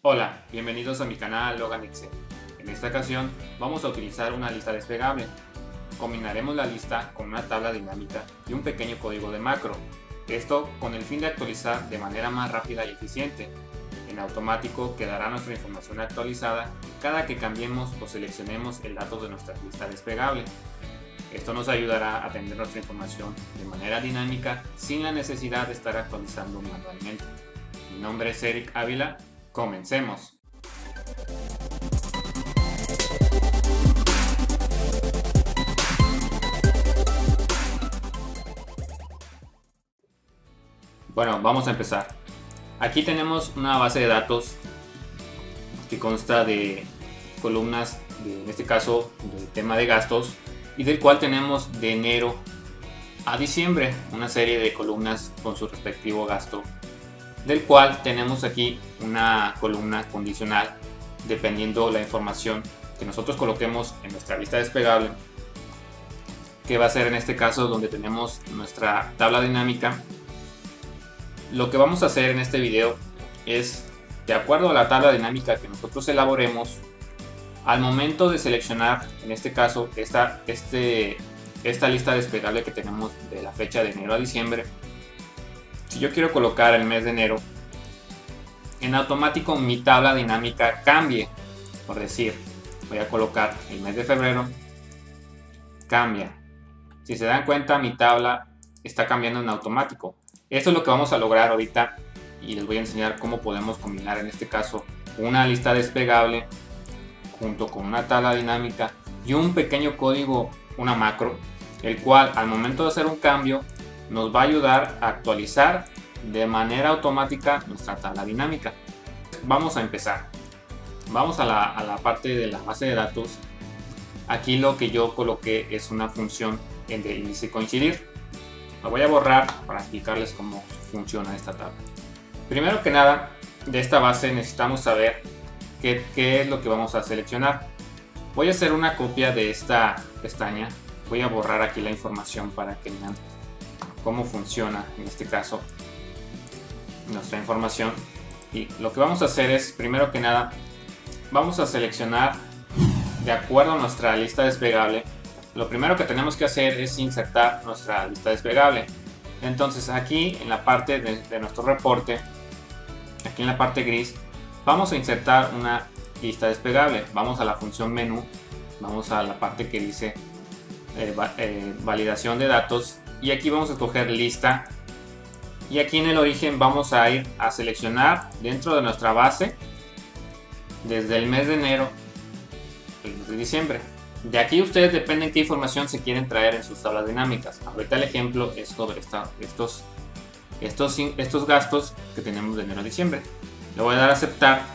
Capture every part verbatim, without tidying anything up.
Hola, bienvenidos a mi canal Logan Excel. En esta ocasión vamos a utilizar una lista desplegable. Combinaremos la lista con una tabla dinámica y un pequeño código de macro. Esto con el fin de actualizar de manera más rápida y eficiente. En automático quedará nuestra información actualizada cada que cambiemos o seleccionemos el dato de nuestra lista desplegable. Esto nos ayudará a tener nuestra información de manera dinámica sin la necesidad de estar actualizando manualmente. Mi nombre es Eric Ávila. Comencemos. Bueno, vamos a empezar. Aquí tenemos una base de datos que consta de columnas, de, en este caso del tema de gastos, y del cual tenemos de enero a diciembre una serie de columnas con su respectivo gasto, del cual tenemos aquí una columna condicional dependiendo la información que nosotros coloquemos en nuestra lista desplegable, que va a ser en este caso donde tenemos nuestra tabla dinámica. Lo que vamos a hacer en este video es, de acuerdo a la tabla dinámica que nosotros elaboremos, al momento de seleccionar en este caso esta, este, esta lista desplegable que tenemos de la fecha de enero a diciembre, si yo quiero colocar el mes de enero, en automático mi tabla dinámica cambie. Por decir, voy a colocar el mes de febrero, cambia. Si se dan cuenta, mi tabla está cambiando en automático. Esto es lo que vamos a lograr ahorita y les voy a enseñar cómo podemos combinar en este caso una lista desplegable junto con una tabla dinámica y un pequeño código, una macro, el cual al momento de hacer un cambio nos va a ayudar a actualizar de manera automática nuestra tabla dinámica. Vamos a empezar. Vamos a la, a la parte de la base de datos. Aquí lo que yo coloqué es una función de índice coincidir. La voy a borrar para explicarles cómo funciona esta tabla. Primero que nada, de esta base necesitamos saber qué, qué es lo que vamos a seleccionar. Voy a hacer una copia de esta pestaña. Voy a borrar aquí la información para que vean cómo funciona en este caso nuestra información. Y lo que vamos a hacer es, primero que nada, vamos a seleccionar de acuerdo a nuestra lista desplegable. Lo primero que tenemos que hacer es insertar nuestra lista desplegable. Entonces aquí en la parte de, de nuestro reporte, aquí en la parte gris, vamos a insertar una lista desplegable. Vamos a la función menú, vamos a la parte que dice eh, va, eh, validación de datos, y aquí vamos a escoger lista, y aquí en el origen vamos a ir a seleccionar dentro de nuestra base desde el mes de enero al de diciembre. De aquí ustedes dependen qué información se quieren traer en sus tablas dinámicas. Ahorita el ejemplo es sobre esta, estos, estos, estos gastos que tenemos de enero a diciembre. Le voy a dar a aceptar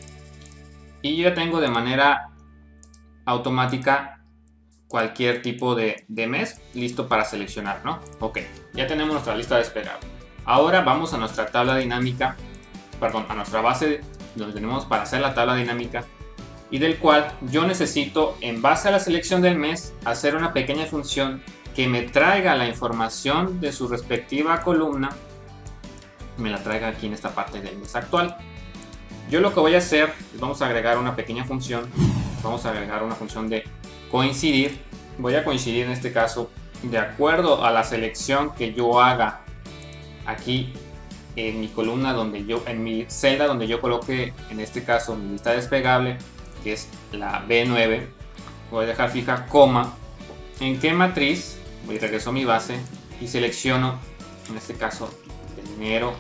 y yo ya tengo de manera automática cualquier tipo de, de mes listo para seleccionar, ¿no? Ok, ya tenemos nuestra lista desplegable. Ahora vamos a nuestra tabla dinámica, perdón, a nuestra base donde tenemos para hacer la tabla dinámica, y del cual yo necesito, en base a la selección del mes, hacer una pequeña función que me traiga la información de su respectiva columna, me la traiga aquí en esta parte del mes actual. Yo lo que voy a hacer es, vamos a agregar una pequeña función, vamos a agregar una función de coincidir. Voy a coincidir en este caso de acuerdo a la selección que yo haga aquí en mi columna, donde yo, en mi celda donde yo coloque en este caso mi lista desplegable, que es la B nueve. Voy a dejar fija coma en qué matriz, voy regreso a mi base y selecciono en este caso de enero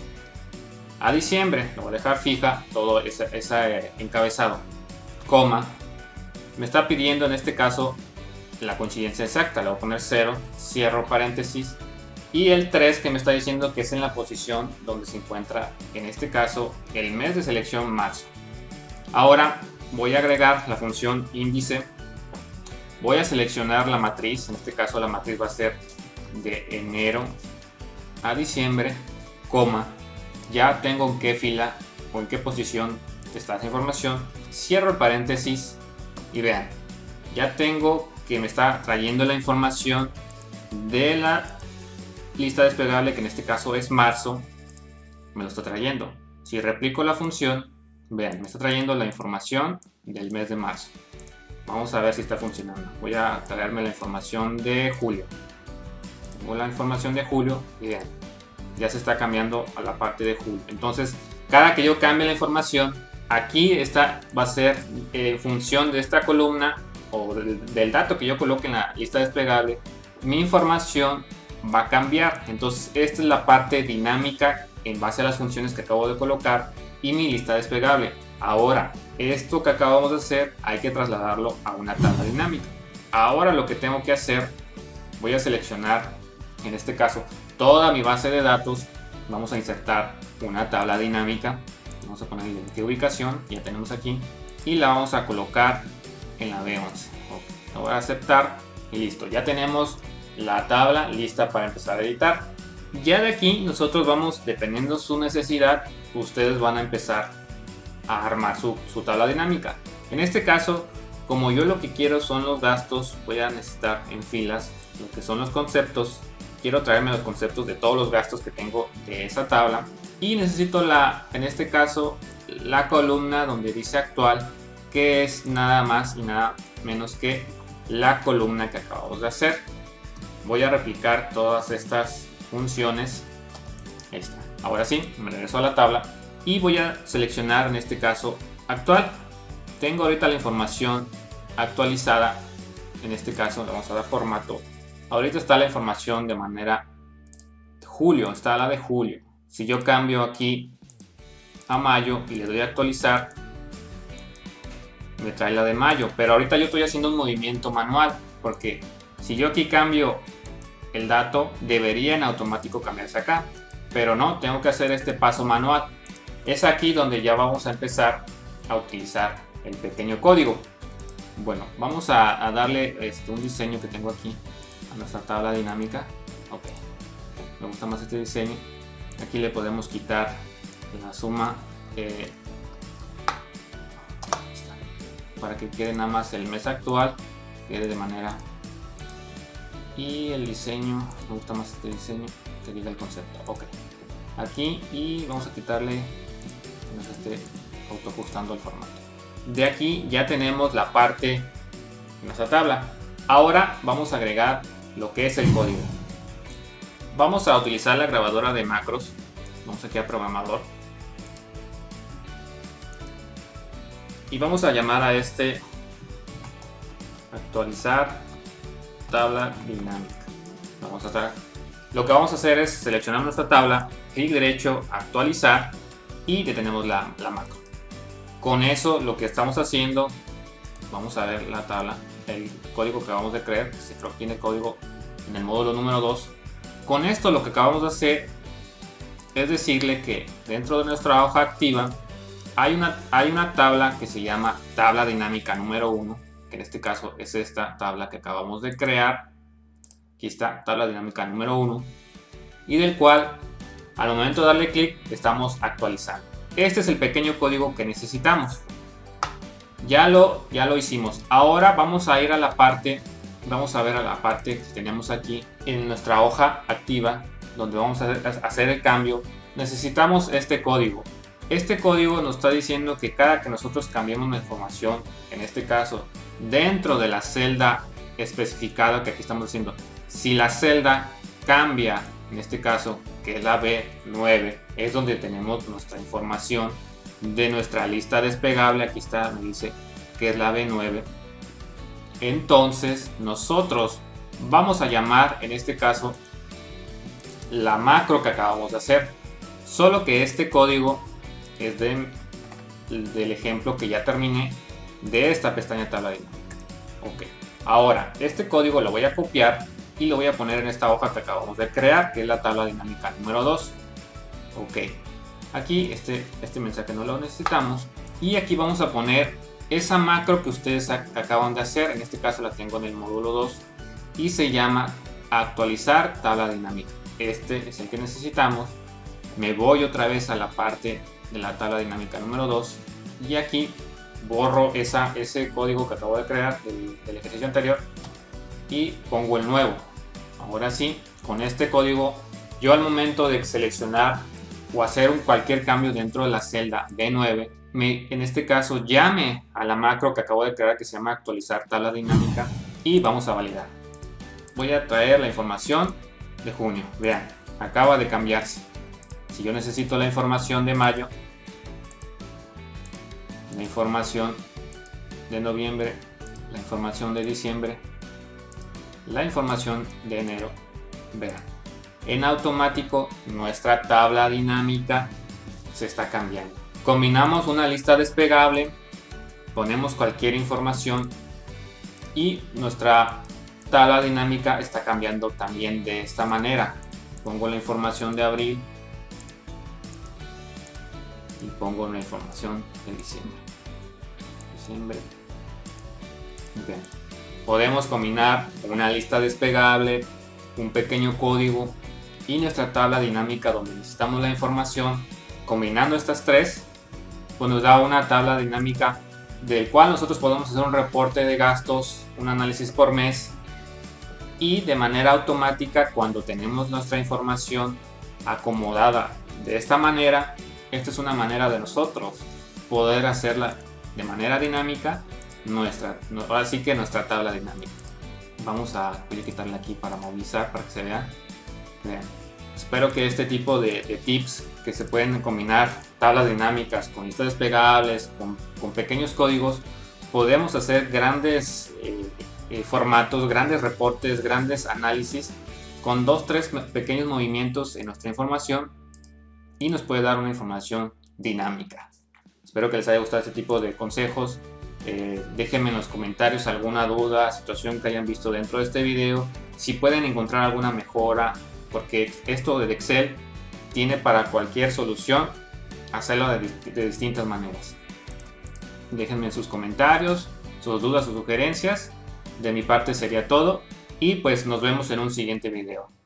a diciembre. Lo voy a dejar fija todo ese, ese encabezado, coma. Me está pidiendo en este caso la coincidencia exacta, le voy a poner cero, cierro paréntesis, y el tres que me está diciendo que es en la posición donde se encuentra en este caso el mes de selección, marzo. Ahora voy a agregar la función índice, voy a seleccionar la matriz, en este caso la matriz va a ser de enero a diciembre, coma, ya tengo en qué fila o en qué posición está esa información, cierro el paréntesis y vean, ya tengo que me está trayendo la información de la lista desplegable, que en este caso es marzo, me lo está trayendo. Si replico la función, Vean, me está trayendo la información del mes de marzo. Vamos a ver si está funcionando. Voy a traerme la información de julio. Tengo la información de julio y vean, ya se está cambiando a la parte de julio. Entonces, cada que yo cambie la información, aquí esta va a ser en función de esta columna o del, del dato que yo coloque en la lista desplegable, mi información va a cambiar. Entonces, esta es la parte dinámica en base a las funciones que acabo de colocar y mi lista desplegable. Ahora, esto que acabamos de hacer hay que trasladarlo a una tabla dinámica. Ahora lo que tengo que hacer, voy a seleccionar, en este caso, toda mi base de datos. Vamos a insertar una tabla dinámica. Vamos a ponerle qué ubicación, ya tenemos aquí, y la vamos a colocar en la B once. Okay. Lo voy a aceptar y listo. Ya tenemos la tabla lista para empezar a editar. Ya de aquí nosotros vamos, dependiendo su necesidad, ustedes van a empezar a armar su, su tabla dinámica. En este caso, como yo lo que quiero son los gastos, voy a necesitar en filas lo que son los conceptos. Quiero traerme los conceptos de todos los gastos que tengo de esa tabla. Y necesito la, en este caso, la columna donde dice actual, que es nada más y nada menos que la columna que acabamos de hacer. Voy a replicar todas estas funciones. Ahí está. Ahora sí, me regreso a la tabla y voy a seleccionar en este caso actual. Tengo ahorita la información actualizada. En este caso le vamos a dar formato. Ahorita está la información de manera julio, está la de julio. Si yo cambio aquí a mayo y le doy a actualizar, me trae la de mayo. Pero ahorita yo estoy haciendo un movimiento manual, porque si yo aquí cambio el dato, debería en automático cambiarse acá. Pero no, tengo que hacer este paso manual. Es aquí donde ya vamos a empezar a utilizar el pequeño código. Bueno, vamos a, a darle este, un diseño que tengo aquí a nuestra tabla dinámica. Ok, me gusta más este diseño. Aquí le podemos quitar la suma eh, para que quede nada más el mes actual, quede de manera, y el diseño, me gusta más este diseño que diga el concepto. Ok, aquí, y vamos a quitarle que nos esté autoajustando el formato. De aquí ya tenemos la parte de nuestra tabla. Ahora vamos a agregar lo que es el código. Vamos a utilizar la grabadora de macros. Vamos aquí a programador. Y vamos a llamar a este actualizar tabla dinámica. Vamos a estar, lo que vamos a hacer es seleccionar nuestra tabla, clic derecho, actualizar y detenemos la, la macro. Con eso lo que estamos haciendo, vamos a ver la tabla, el código que acabamos de crear, se tiene el código en el módulo número dos. Con esto lo que acabamos de hacer es decirle que dentro de nuestra hoja activa hay una, hay una tabla que se llama tabla dinámica número uno, que en este caso es esta tabla que acabamos de crear. Aquí está, tabla dinámica número uno, y del cual al momento de darle clic estamos actualizando. Este es el pequeño código que necesitamos. Ya lo, ya lo hicimos. Ahora vamos a ir a la parte, vamos a ver a la parte que tenemos aquí en nuestra hoja activa, donde vamos a hacer el cambio. Necesitamos este código. Este código nos está diciendo que cada que nosotros cambiemos la información, en este caso dentro de la celda especificada que aquí estamos diciendo, si la celda cambia, en este caso que es la B nueve, es donde tenemos nuestra información de nuestra lista desplegable. Aquí está, me dice que es la B nueve. Entonces nosotros vamos a llamar en este caso la macro que acabamos de hacer, solo que este código es de, del ejemplo que ya terminé de esta pestaña tabla dinámica. Ok, ahora este código lo voy a copiar y lo voy a poner en esta hoja que acabamos de crear, que es la tabla dinámica número dos. Ok, aquí este, este mensaje no lo necesitamos, y aquí vamos a poner esa macro que ustedes acaban de hacer. En este caso la tengo en el módulo dos y se llama actualizar tabla dinámica. Este es el que necesitamos. Me voy otra vez a la parte de la tabla dinámica número dos y aquí borro esa, ese código que acabo de crear del, del ejercicio anterior y pongo el nuevo. Ahora sí, con este código yo al momento de seleccionar o hacer un, cualquier cambio dentro de la celda B nueve, me, en este caso llame a la macro que acabo de crear que se llama actualizar tabla dinámica y vamos a validar. Voy a traer la información de junio. Vean, acaba de cambiarse. Si yo necesito la información de mayo, la información de noviembre, la información de diciembre, la información de enero, vean, en automático nuestra tabla dinámica se está cambiando. Combinamos una lista desplegable, ponemos cualquier información y nuestra tabla dinámica está cambiando también de esta manera. Pongo la información de abril y pongo la información de diciembre. Diciembre. Bien. Podemos combinar una lista desplegable, un pequeño código y nuestra tabla dinámica donde necesitamos la información. Combinando estas tres, pues nos da una tabla dinámica del cual nosotros podemos hacer un reporte de gastos, un análisis por mes y de manera automática cuando tenemos nuestra información acomodada de esta manera. Esta es una manera de nosotros poder hacerla de manera dinámica nuestra, ahora sí que nuestra tabla dinámica. Vamos a, voy a quitarla aquí para movilizar para que se vea. Vean. Espero que este tipo de, de tips que se pueden combinar tablas dinámicas con listas desplegables, con, con pequeños códigos, podemos hacer grandes eh, eh, formatos, grandes reportes, grandes análisis con dos, tres pequeños movimientos en nuestra información y nos puede dar una información dinámica. Espero que les haya gustado este tipo de consejos. Eh, déjenme en los comentarios alguna duda, situación que hayan visto dentro de este video, si pueden encontrar alguna mejora, porque esto del Excel tiene para cualquier solución hacerlo de, de distintas maneras. Déjenme en sus comentarios sus dudas o sugerencias. De mi parte sería todo y pues nos vemos en un siguiente video.